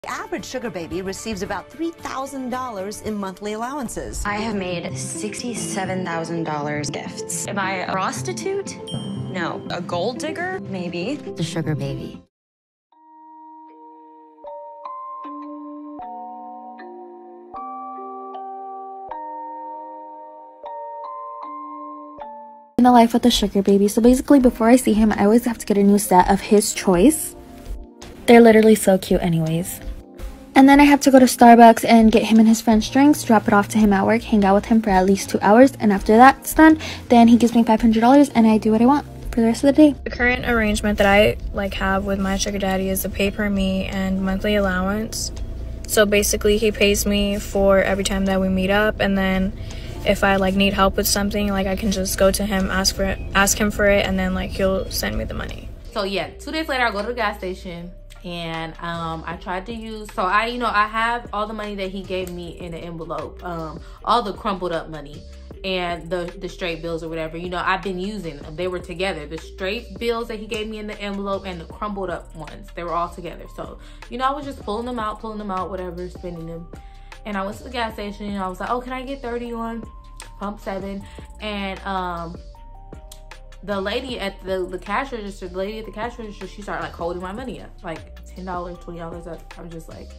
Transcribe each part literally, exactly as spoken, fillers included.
The average sugar baby receives about three thousand dollars in monthly allowances. I have made sixty-seven thousand dollars gifts. Am I a prostitute? No. A gold digger? Maybe. The sugar baby. In the life with the sugar baby. So basically, before I see him, I always have to get a new set of his choice. They're literally so cute anyways. And then I have to go to Starbucks and get him and his friends drinks, drop it off to him at work, hang out with him for at least two hours, and after that's done, then he gives me five hundred dollars and I do what I want for the rest of the day. The current arrangement that I like have with my sugar daddy is a pay per me and monthly allowance. So basically he pays me for every time that we meet up, and then if I like need help with something, like I can just go to him, ask for it, ask him for it, and then like he'll send me the money. So yeah, two days later I go to the gas station. And um I tried to use, so I you know I have all the money that he gave me in an envelope, um all the crumpled up money and the the straight bills or whatever. You know, I've been using them. They were together, the straight bills that he gave me in the envelope and the crumpled up ones, they were all together. So you know, I was just pulling them out pulling them out whatever, spending them. And I went to the gas station and I was like, oh, can I get thirty on pump seven? And um the lady at the, the cash register, the lady at the cash register, she started like holding my money up, like ten dollars, twenty dollars up. I'm just like,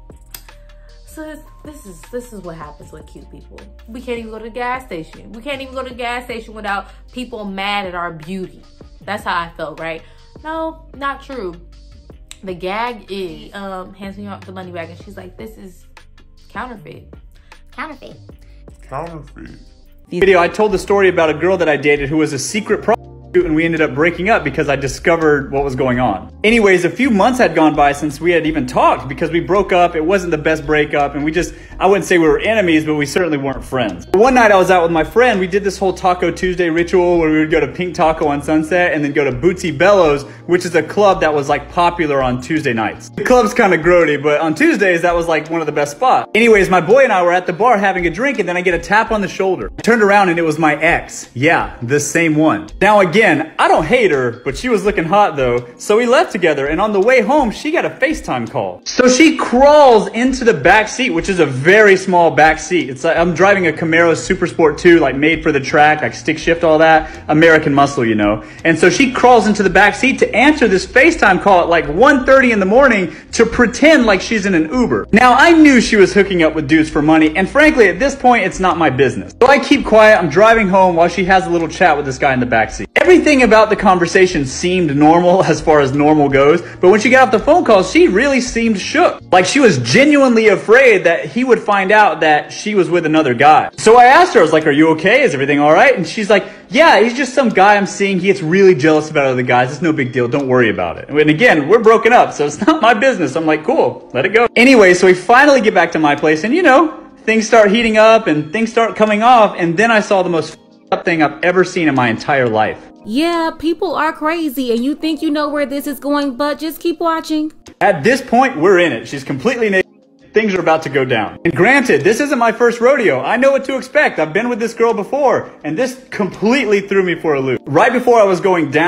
so this, this is this is what happens with cute people. We can't even go to the gas station. We can't even go to the gas station without people mad at our beauty. That's how I felt, right? No, not true. The gag is, um, hands me the money back and she's like, this is counterfeit. Counterfeit. Counterfeit. Video, I told the story about a girl that I dated who was a secret prostitute, and we ended up breaking up because I discovered what was going on. Anyways, a few months had gone by since we had even talked because we broke up. It wasn't the best breakup, and we just, I wouldn't say we were enemies, but we certainly weren't friends. One night I was out with my friend. We did this whole Taco Tuesday ritual where we would go to Pink Taco on Sunset and then go to Bootsy Bellows, which is a club that was like popular on Tuesday nights. The club's kind of grody, but on Tuesdays that was like one of the best spots. Anyways, my boy and I were at the bar having a drink, and then I get a tap on the shoulder. I turned around and it was my ex. Yeah, the same one. Now again, I don't hate her, but she was looking hot though. So we left together, and on the way home, she got a FaceTime call. So she crawls into the back seat, which is a very small back seat. It's like I'm driving a Camaro Super Sport two, like made for the track, like stick shift, all that. American muscle, you know. And so she crawls into the back seat to answer this FaceTime call at like one thirty in the morning to pretend like she's in an Uber. Now, I knew she was hooking up with dudes for money, and frankly, at this point, it's not my business. So I keep quiet. I'm driving home while she has a little chat with this guy in the back seat. Everything about the conversation seemed normal as far as normal goes, but when she got off the phone call, she really seemed shook. Like she was genuinely afraid that he would find out that she was with another guy. So I asked her, I was like, are you okay? Is everything all right? And she's like, yeah, he's just some guy I'm seeing. He gets really jealous about other guys. It's no big deal. Don't worry about it. And again, we're broken up, so it's not my business. I'm like, cool, let it go. Anyway, so we finally get back to my place, and you know, things start heating up and things start coming off, and then I saw the most up thing I've ever seen in my entire life. Yeah, people are crazy, and you think you know where this is going, but just keep watching. At this point, we're in it. She's completely naked. Things are about to go down. And granted, this isn't my first rodeo. I know what to expect. I've been with this girl before, and this completely threw me for a loop. Right before I was going down,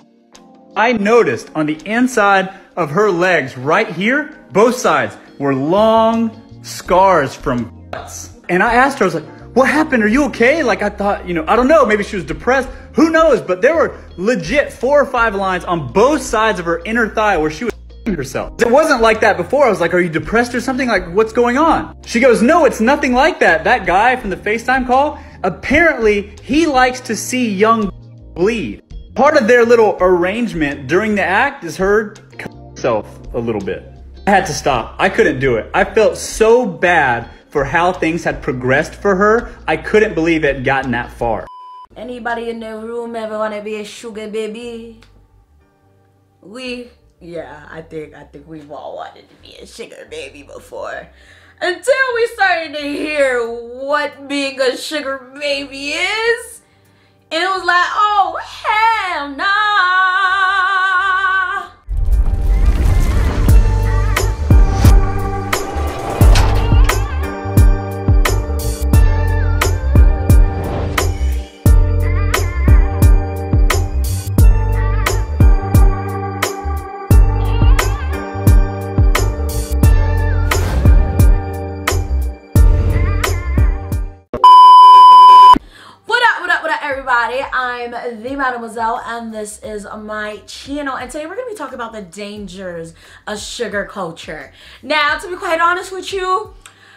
I noticed on the inside of her legs right here, both sides were long scars from cuts. And I asked her, I was like, what happened? Are you okay? Like I thought, you know, I don't know, maybe she was depressed. Who knows? But there were legit four or five lines on both sides of her inner thigh where she was herself. It wasn't like that before. I was like, are you depressed or something? Like, what's going on? She goes, no, it's nothing like that. That guy from the FaceTime call, apparently he likes to see young bleed. Part of their little arrangement during the act is her cut herself a little bit. I had to stop. I couldn't do it. I felt so bad for how things had progressed for her. I couldn't believe it had gotten that far. Anybody in the room ever want to be a sugar baby? We, yeah, I think, I think we've all wanted to be a sugar baby before. Until we started to hear what being a sugar baby is. And it was like, oh, hell nah. I'm the Mademoiselle, and this is my channel, and today we're going to be talking about the dangers of sugar culture. Now, to be quite honest with you,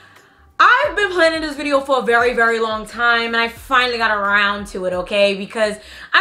I've been planning this video for a very, very long time, and I finally got around to it, okay? Because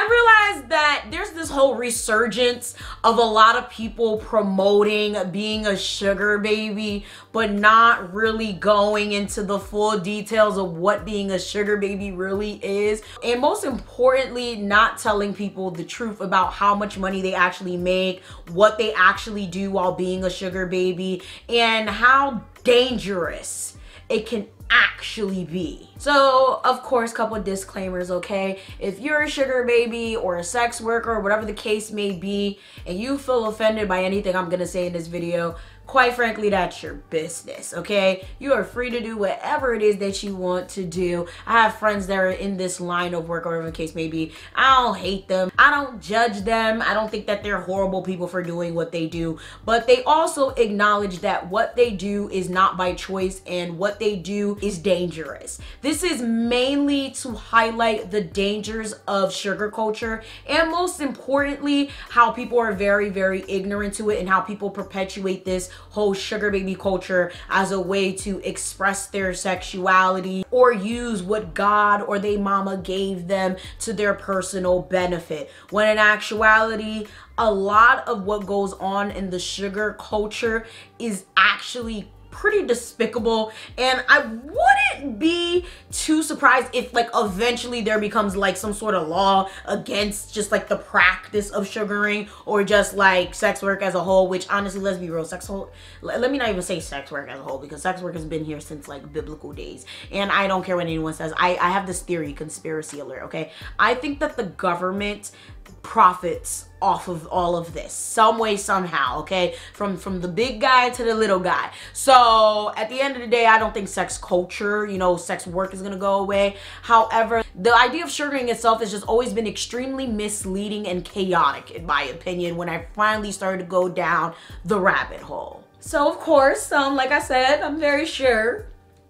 I realized that there's this whole resurgence of a lot of people promoting being a sugar baby, but not really going into the full details of what being a sugar baby really is. And most importantly, not telling people the truth about how much money they actually make, what they actually do while being a sugar baby, and how dangerous it can actually be. So, of course, couple disclaimers, okay? If you're a sugar baby or a sex worker or whatever the case may be, and you feel offended by anything I'm gonna say in this video, quite frankly, that's your business, okay? You are free to do whatever it is that you want to do. I have friends that are in this line of work or whatever the case may be. I don't hate them. I don't judge them. I don't think that they're horrible people for doing what they do. But they also acknowledge that what they do is not by choice and what they do is dangerous. This is mainly to highlight the dangers of sugar culture and most importantly, how people are very, very ignorant to it and how people perpetuate this whole sugar baby culture as a way to express their sexuality or use what God or they mama gave them to their personal benefit. When in actuality, a lot of what goes on in the sugar culture is actually pretty despicable, and I wouldn't be too surprised if like eventually there becomes like some sort of law against just like the practice of sugaring or just like sex work as a whole, which honestly, let's be real, sex whole let me not even say sex work as a whole, because sex work has been here since like biblical days, and I don't care what anyone says. I, I have this theory, conspiracy alert, okay? I think that the government profits off of all of this some way, somehow, okay? From from the big guy to the little guy. So at the end of the day, I don't think sex culture, you know, sex work is gonna go away. However, the idea of sugaring itself has just always been extremely misleading and chaotic, in my opinion, when I finally started to go down the rabbit hole. So of course, um, like I said, I'm very sure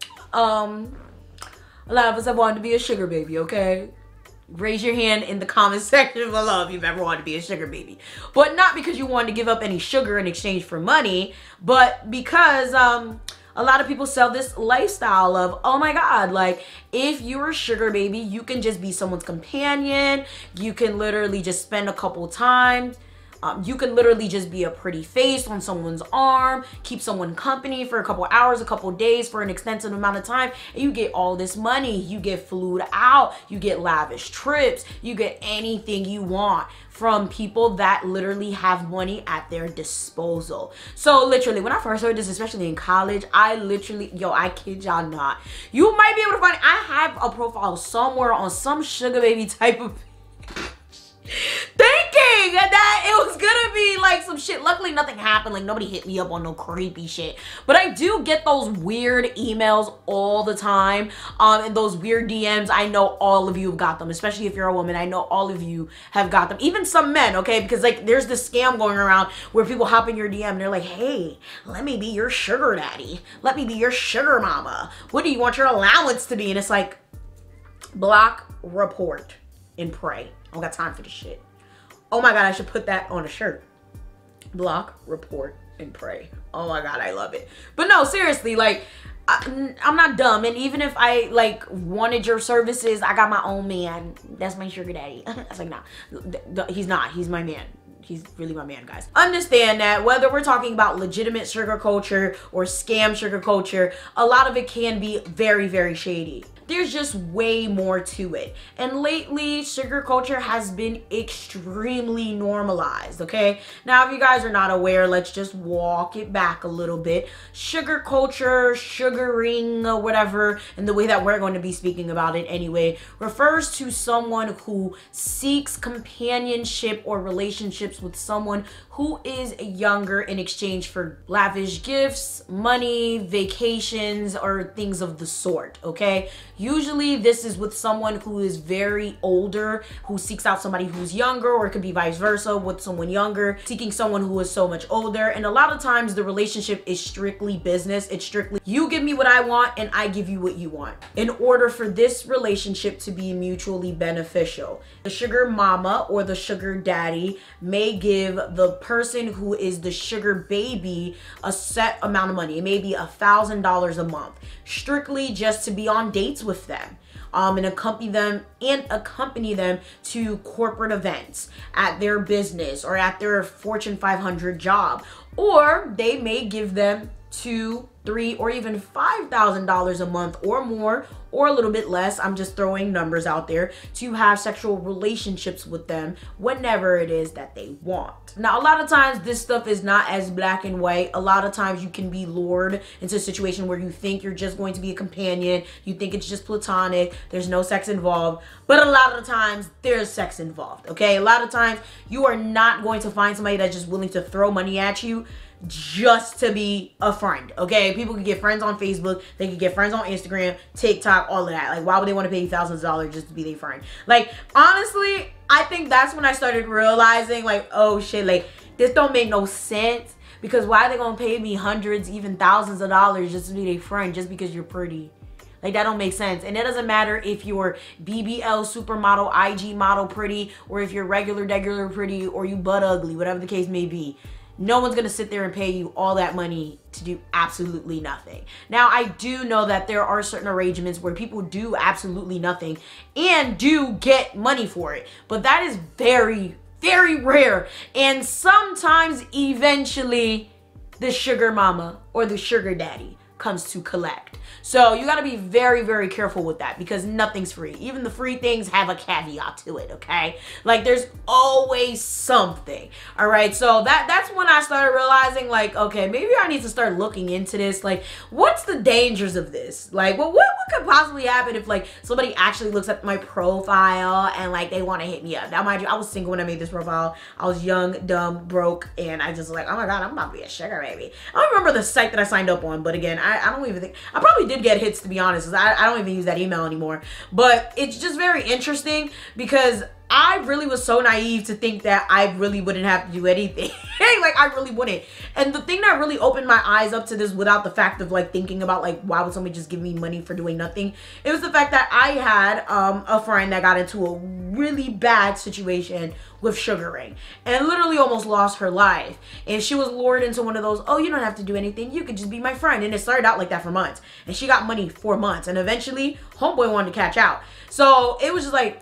um, a lot of us have wanted to be a sugar baby, okay? Raise your hand in the comment section below if you've ever wanted to be a sugar baby. But not because you wanted to give up any sugar in exchange for money, but because um, a lot of people sell this lifestyle of, oh my God, like if you're a sugar baby, you can just be someone's companion. You can literally just spend a couple times. Um, you can literally just be a pretty face on someone's arm, keep someone company for a couple hours, a couple days, for an extensive amount of time, and you get all this money. You get flued out, you get lavish trips, you get anything you want from people that literally have money at their disposal. So literally, when I first heard this, especially in college, I literally, yo, I kid y'all not. You might be able to find, I have a profile somewhere on some sugar baby type of thinking that it was gonna be like some shit. Luckily nothing happened, like nobody hit me up on no creepy shit, but I do get those weird emails all the time, um and those weird D Ms. I know all of you have got them, especially if you're a woman. I know all of you have got them, even some men, okay? Because like there's this scam going around where people hop in your D M and they're like, hey, let me be your sugar daddy, let me be your sugar mama, what do you want your allowance to be? And it's like, block, report, and pray. I don't got time for this shit. Oh my God, I should put that on a shirt. Block, report, and pray. Oh my God, I love it. But no, seriously, like, I, I'm not dumb. And even if I, like, wanted your services, I got my own man. That's my sugar daddy. I was like, nah, he's not. He's my man. He's really my man, guys. Understand that whether we're talking about legitimate sugar culture or scam sugar culture, a lot of it can be very, very shady. There's just way more to it. And lately, sugar culture has been extremely normalized, okay? Now, if you guys are not aware, let's just walk it back a little bit. Sugar culture, sugaring, or whatever, and the way that we're going to be speaking about it anyway, refers to someone who seeks companionship or relationships with someone who is younger in exchange for lavish gifts, money, vacations, or things of the sort, okay? Usually this is with someone who is very older, who seeks out somebody who's younger, or it could be vice versa with someone younger seeking someone who is so much older. And a lot of times the relationship is strictly business. It's strictly you give me what I want and I give you what you want, in order for this relationship to be mutually beneficial. The sugar mama or the sugar daddy may give the person who is the sugar baby a set amount of money. It may be a thousand dollars a month, strictly just to be on dates with them. Um, and accompany them and accompany them to corporate events at their business or at their Fortune five hundred job. Or they may give them two, three, or even five thousand dollars a month or more, or a little bit less. I'm just throwing numbers out there, to have sexual relationships with them whenever it is that they want. Now, a lot of times this stuff is not as black and white. A lot of times you can be lured into a situation where you think you're just going to be a companion. You think it's just platonic. There's no sex involved. But a lot of the times there's sex involved, okay? A lot of times you are not going to find somebody that's just willing to throw money at you just to be a friend, okay? People can get friends on Facebook, they can get friends on Instagram, TikTok, all of that. Like, why would they want to pay you thousands of dollars just to be their friend? Like, honestly, I think that's when I started realizing, like, oh shit, like, this don't make no sense. Because why are they gonna pay me hundreds, even thousands of dollars just to be their friend, just because you're pretty? Like, that don't make sense. And it doesn't matter if you're B B L supermodel, I G model pretty, or if you're regular, regular pretty, or you butt ugly, whatever the case may be. No one's gonna sit there and pay you all that money to do absolutely nothing. Now, I do know that there are certain arrangements where people do absolutely nothing and do get money for it, but that is very, very rare. And sometimes, eventually, the sugar mama or the sugar daddy comes to collect. So you gotta be very, very careful with that, because nothing's free. Even the free things have a caveat to it, okay? Like, there's always something, all right? So that that's when I started realizing, like, okay, maybe I need to start looking into this. Like, what's the dangers of this? Like, well, what, what could possibly happen if, like, somebody actually looks at my profile and, like, they want to hit me up? Now, mind you, I was single when I made this profile. I was young, dumb, broke, and I just was like, oh my God, I'm about to be a sugar baby. I don't remember the site that I signed up on, but again, I, I don't even think, I probably did get hits, to be honest, because I, I don't even use that email anymore. But it's just very interesting, because I really was so naive to think that I really wouldn't have to do anything. Like, I really wouldn't. And the thing that really opened my eyes up to this, without the fact of, like, thinking about, like, why would somebody just give me money for doing nothing? It was the fact that I had um, a friend that got into a really bad situation with sugaring and literally almost lost her life. And she was lured into one of those, oh, you don't have to do anything, you could just be my friend. And it started out like that for months. And she got money for months. And eventually, homeboy wanted to catch out. So it was just like,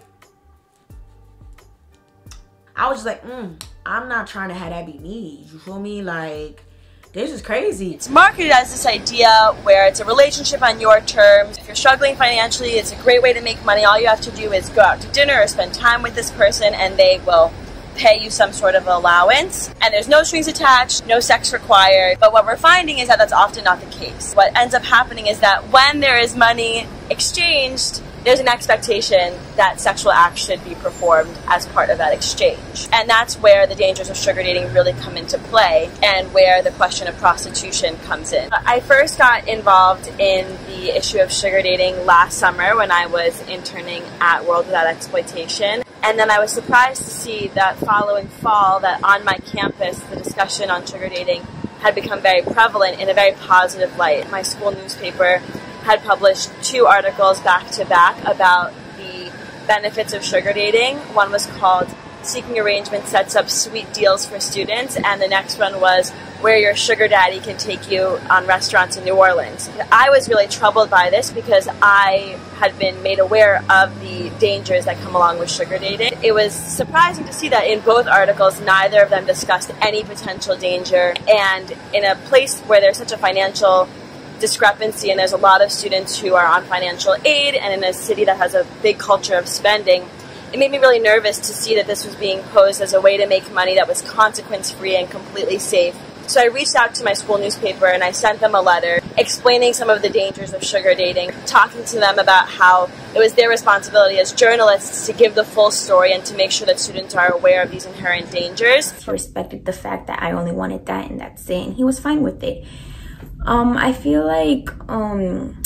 I was just like, mm, I'm not trying to have that be me. You feel me? Like, this is crazy. It's marketed as this idea where it's a relationship on your terms. If you're struggling financially, it's a great way to make money. All you have to do is go out to dinner or spend time with this person, and they will pay you some sort of allowance. And there's no strings attached, no sex required. But what we're finding is that that's often not the case. What ends up happening is that when there is money exchanged, there's an expectation that sexual acts should be performed as part of that exchange. And that's where the dangers of sugar dating really come into play, and where the question of prostitution comes in. I first got involved in the issue of sugar dating last summer when I was interning at World Without Exploitation. And then I was surprised to see that following fall, that on my campus, the discussion on sugar dating had become very prevalent in a very positive light. My school newspaper had published two articles back to back about the benefits of sugar dating. One was called Seeking Arrangement Sets Up Sweet Deals for Students, and the next one was Where Your Sugar Daddy Can Take You on Restaurants in New Orleans. I was really troubled by this because I had been made aware of the dangers that come along with sugar dating. It was surprising to see that in both articles, neither of them discussed any potential danger, and in a place where there's such a financial discrepancy and there's a lot of students who are on financial aid, and in a city that has a big culture of spending, it made me really nervous to see that this was being posed as a way to make money that was consequence-free and completely safe. So I reached out to my school newspaper and I sent them a letter explaining some of the dangers of sugar dating, talking to them about how it was their responsibility as journalists to give the full story and to make sure that students are aware of these inherent dangers. He respected the fact that I only wanted that and that's it, and he was fine with it. Um, I feel like um,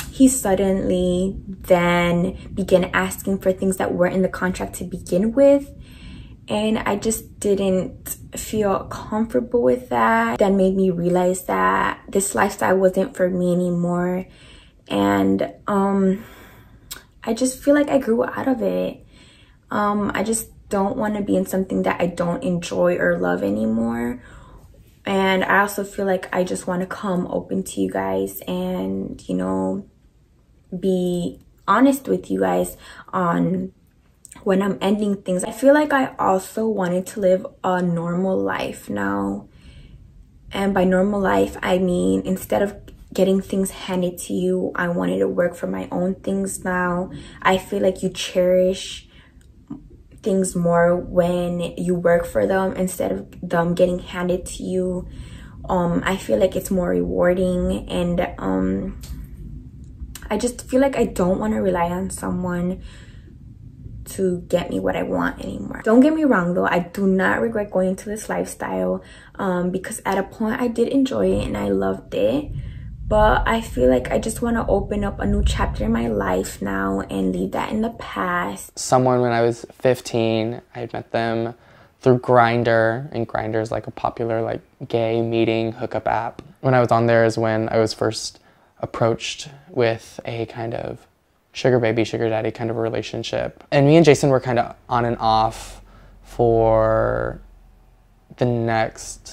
he suddenly then began asking for things that weren't in the contract to begin with. And I just didn't feel comfortable with that. That made me realize that this lifestyle wasn't for me anymore. And um, I just feel like I grew out of it. Um, I just don't want to be in something that I don't enjoy or love anymore. And I also feel like I just want to come open to you guys and, you know, be honest with you guys on when I'm ending things. I feel like I also wanted to live a normal life now. And by normal life, I mean, instead of getting things handed to you, I wanted to work for my own things now. I feel like you cherish things more when you work for them instead of them getting handed to you. Um, I feel like it's more rewarding, and um, I just feel like I don't want to rely on someone to get me what I want anymore. Don't get me wrong though, I do not regret going into this lifestyle um, because at a point I did enjoy it and I loved it. But I feel like I just want to open up a new chapter in my life now and leave that in the past. Someone when I was fifteen, I had met them through Grindr, and Grindr is like a popular like gay meeting hookup app. When I was on there is when I was first approached with a kind of sugar baby, sugar daddy kind of a relationship. And me and Jason were kind of on and off for the next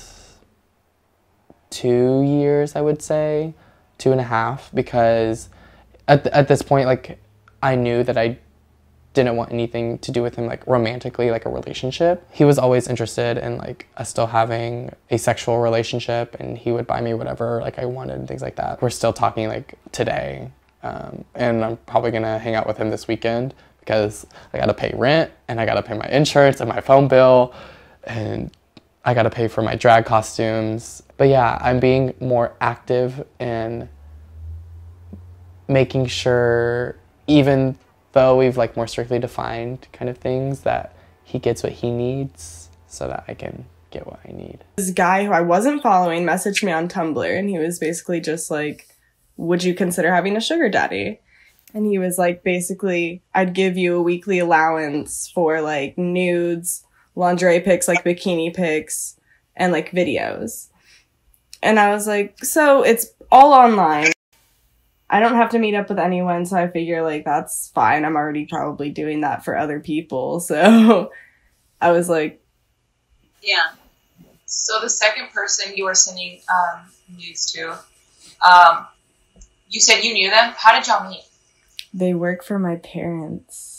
two years, I would say. Two and a half, because at, th at this point, like, I knew that I didn't want anything to do with him, like, romantically, like a relationship. He was always interested in, like, us still having a sexual relationship, and he would buy me whatever, like, I wanted and things like that. We're still talking, like, today, um, and I'm probably gonna hang out with him this weekend because I gotta pay rent, and I gotta pay my insurance and my phone bill, and I gotta pay for my drag costumes. But yeah, I'm being more active in making sure, even though we've like more strictly defined kind of things, that he gets what he needs so that I can get what I need. This guy who I wasn't following messaged me on Tumblr, and he was basically just like, would you consider having a sugar daddy? And he was like, basically, I'd give you a weekly allowance for like nudes, lingerie pics, like bikini pics, and like videos. And I was like, so it's all online. I don't have to meet up with anyone, so I figure like that's fine. I'm already probably doing that for other people. So I was like, yeah. So the second person you were sending um, nudes to, um, you said you knew them. How did y'all meet? They work for my parents.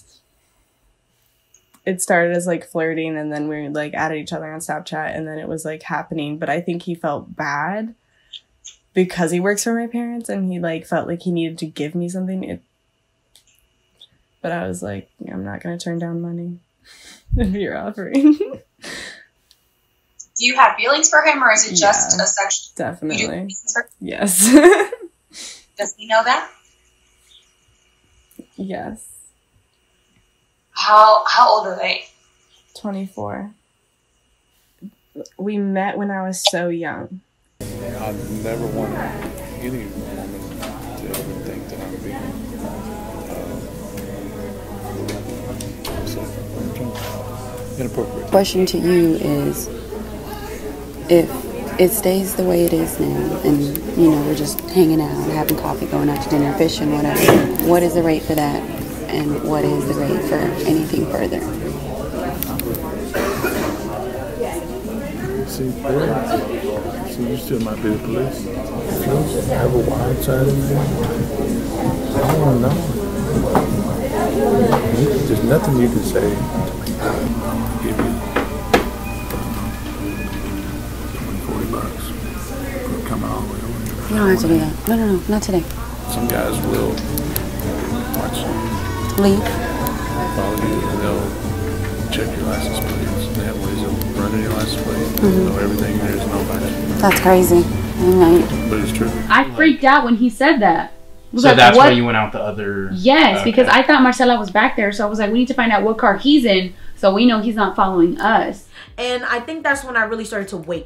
It started as like flirting, and then we like added each other on Snapchat, and then it was like happening. But I think he felt bad because he works for my parents, and he like felt like he needed to give me something. It, but I was like, I'm not gonna turn down money if you're offering. Do you have feelings for him, or is it just Yeah, a sexual? definitely. You do have feelings for- Yes. Does he know that? Yes. How how old are they? twenty-four. We met when I was so young. I never want any woman to ever think that I'm being uh, so, inappropriate. Question to you is, if it stays the way it is now, and you know we're just hanging out, having coffee, going out to dinner, fishing, whatever, what is the rate for that? And what is the rate for anything further? See, boy, see, you still might be the police. If you have a wild side in there, I want to know. There's nothing you can say to me. I'll give you forty bucks for coming all the way over here. You don't have to do that. No, no, no, not today. Some guys will watch you. Leave. Follow you, and they'll check your license plates. They have ways of running your license plate. Mm-hmm. Know everything there is no about you. That's crazy. Right. But it's true. I freaked out when he said that. So like, that's what? why you went out the other... Yes, okay. because I thought Marcella was back there. So I was like, we need to find out what car he's in so we know he's not following us. And I think that's when I really started to wake up.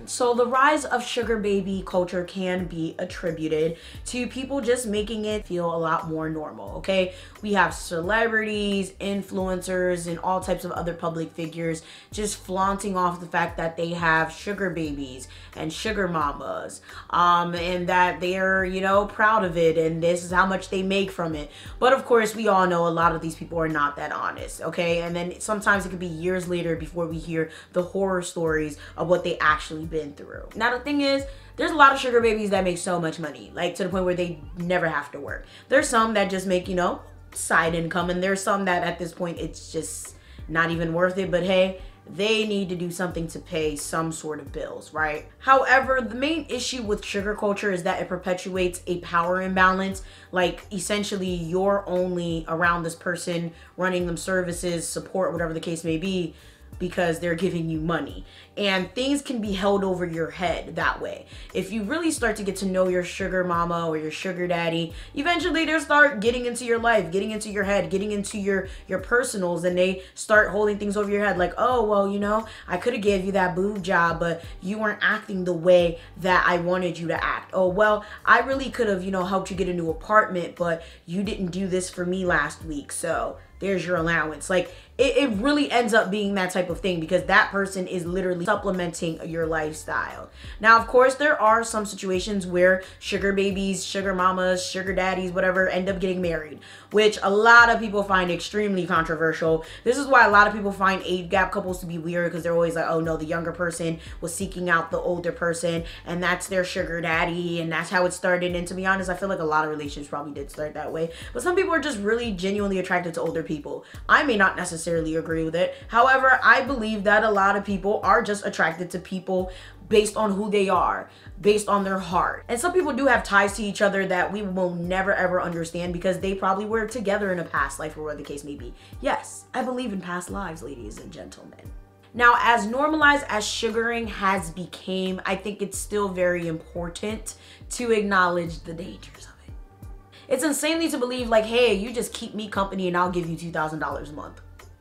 So the rise of sugar baby culture can be attributed to people just making it feel a lot more normal, okay? We have celebrities, influencers, and all types of other public figures just flaunting off the fact that they have sugar babies and sugar mamas, um, and that they're, you know, proud of it, and this is how much they make from it. But of course, we all know a lot of these people are not that honest, okay? And then sometimes it could be years later before we hear the horror stories of what they actually been through. Now the thing is, there's a lot of sugar babies that make so much money, like to the point where they never have to work. There's some that just make, you know, side income, and there's some that at this point it's just not even worth it, but hey, they need to do something to pay some sort of bills, right? However, the main issue with sugar culture is that it perpetuates a power imbalance. Like, essentially, you're only around this person, running them services, support, whatever the case may be, because they're giving you money. And things can be held over your head that way. If you really start to get to know your sugar mama or your sugar daddy, eventually they'll start getting into your life, getting into your head, getting into your your personals, and they start holding things over your head like, oh, well, you know, I could have gave you that boob job, but you weren't acting the way that I wanted you to act. Oh, well, I really could have, you know, helped you get a new apartment, but you didn't do this for me last week, so there's your allowance. Like, it, it really ends up being that type of thing, because that person is literally supplementing your lifestyle. Now, of course, there are some situations where sugar babies, sugar mamas, sugar daddies, whatever, end up getting married, which a lot of people find extremely controversial. This is why a lot of people find age gap couples to be weird, because they're always like, oh no, the younger person was seeking out the older person, and that's their sugar daddy, and that's how it started. And to be honest, I feel like a lot of relationships probably did start that way, but some people are just really genuinely attracted to older people. I may not necessarily agree with it. However, I believe that a lot of people are just attracted to people based on who they are, based on their heart. And some people do have ties to each other that we will never ever understand, because they probably were together in a past life or whatever the case may be. Yes, I believe in past lives, ladies and gentlemen. Now, as normalized as sugaring has become, I think it's still very important to acknowledge the dangers of it. It's insanely to believe like, hey, you just keep me company and I'll give you two thousand dollars a month.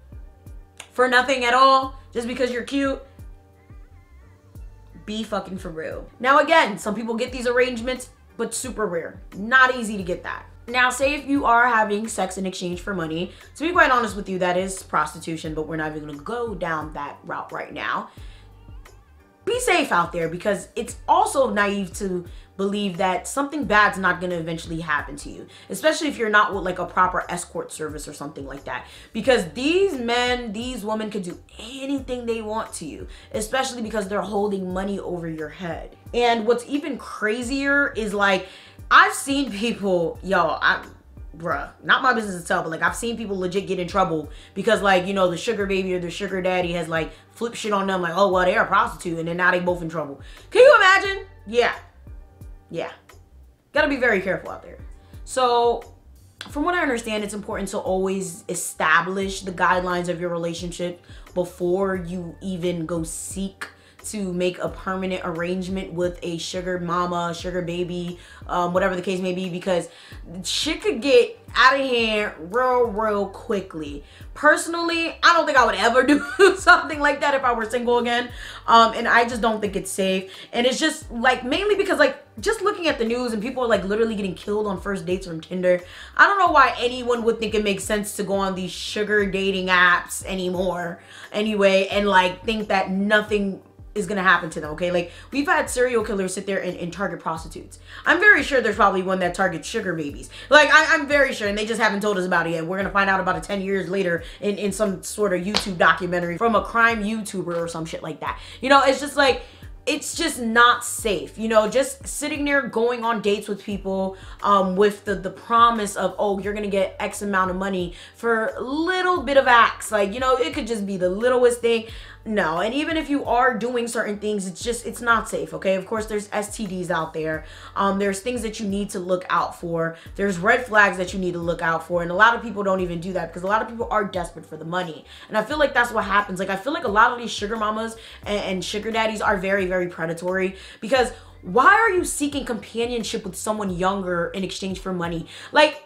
For nothing at all, just because you're cute. Be fucking for real. Now again, some people get these arrangements, but super rare. Not easy to get that. Now, say if you are having sex in exchange for money, to be quite honest with you, that is prostitution, but we're not even gonna go down that route right now. Be safe out there, because it's also naive to believe that something bad's not going to eventually happen to you, especially if you're not with like a proper escort service or something like that, because these men, these women could do anything they want to you, especially because they're holding money over your head. And what's even crazier is, like, I've seen people, yo, I bruh, not my business to tell, but like I've seen people legit get in trouble because, like, you know, the sugar baby or the sugar daddy has like flipped shit on them, like, oh well, they're a prostitute, and then now they both in trouble. Can you imagine? Yeah. Yeah. Gotta be very careful out there. So from what I understand, it's important to always establish the guidelines of your relationship before you even go seek to make a permanent arrangement with a sugar mama, sugar baby, um, whatever the case may be, because shit could get out of hand real, real quickly. Personally, I don't think I would ever do something like that if I were single again. Um, and I just don't think it's safe. And it's just like, mainly because, like, just looking at the news and people are like literally getting killed on first dates from Tinder. I don't know why anyone would think it makes sense to go on these sugar dating apps anymore anyway, and like think that nothing is gonna happen to them, okay? Like, we've had serial killers sit there and, and target prostitutes. I'm very sure there's probably one that targets sugar babies. Like, I, I'm very sure, and they just haven't told us about it yet. We're gonna find out about it ten years later in, in some sort of YouTube documentary from a crime YouTuber or some shit like that. You know, it's just like, it's just not safe, you know, just sitting there going on dates with people um, with the, the promise of, oh, you're gonna get X amount of money for a little bit of acts. Like, you know, it could just be the littlest thing. No, and even if you are doing certain things, it's just, it's not safe, okay? Of course, there's S T Ds out there. Um, there's things that you need to look out for. There's red flags that you need to look out for. And a lot of people don't even do that because a lot of people are desperate for the money. And I feel like that's what happens. Like, I feel like a lot of these sugar mamas and, and sugar daddies are very, very predatory, because why are you seeking companionship with someone younger in exchange for money? Like,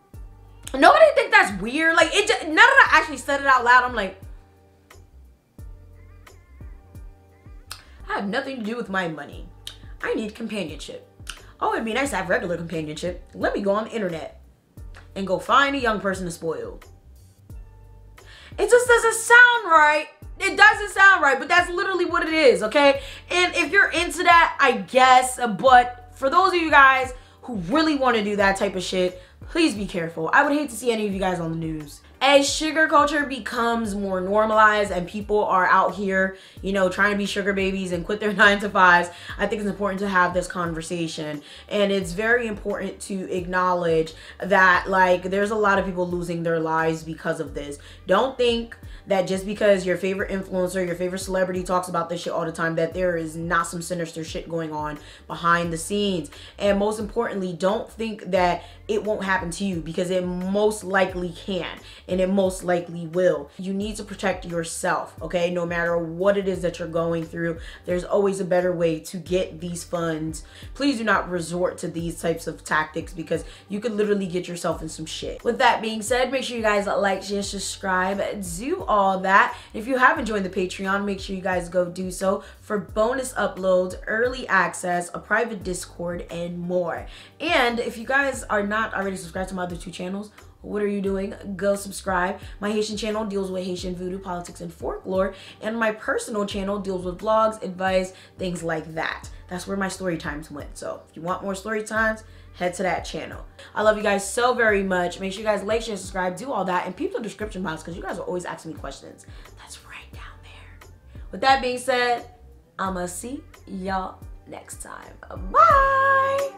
nobody think that's weird. Like, it just, now that I actually said it out loud, I'm like, I have nothing to do with my money. I need companionship. Oh, it'd be nice to have regular companionship. Let me go on the internet and go find a young person to spoil. It just doesn't sound right. It doesn't sound right, but that's literally what it is, okay? And if you're into that, I guess, but for those of you guys who really want to do that type of shit, please be careful. I would hate to see any of you guys on the news. As sugar culture becomes more normalized and people are out here, you know, trying to be sugar babies and quit their nine to fives, I think it's important to have this conversation. And it's very important to acknowledge that, like, there's a lot of people losing their lives because of this. Don't think that just because your favorite influencer, your favorite celebrity talks about this shit all the time, that there is not some sinister shit going on behind the scenes. And most importantly, don't think that it won't happen to you, because it most likely can, and it most likely will. You need to protect yourself, okay? No matter what it is that you're going through, there's always a better way to get these funds. Please do not resort to these types of tactics, because you could literally get yourself in some shit. With that being said, make sure you guys like, share, subscribe, do all that. If you haven't joined the Patreon, make sure you guys go do so for bonus uploads, early access, a private Discord, and more. And if you guys are not already subscribed to my other two channels, what are you doing? Go subscribe. My Haitian channel deals with Haitian voodoo, politics, and folklore, and my personal channel deals with vlogs, advice, things like that. That's where my story times went. So if you want more story times, head to that channel. I love you guys so very much. Make sure you guys like, share, subscribe, do all that, and peep the description box, because you guys are always asking me questions. That's right down there. With that being said, I'ma see y'all next time. Bye.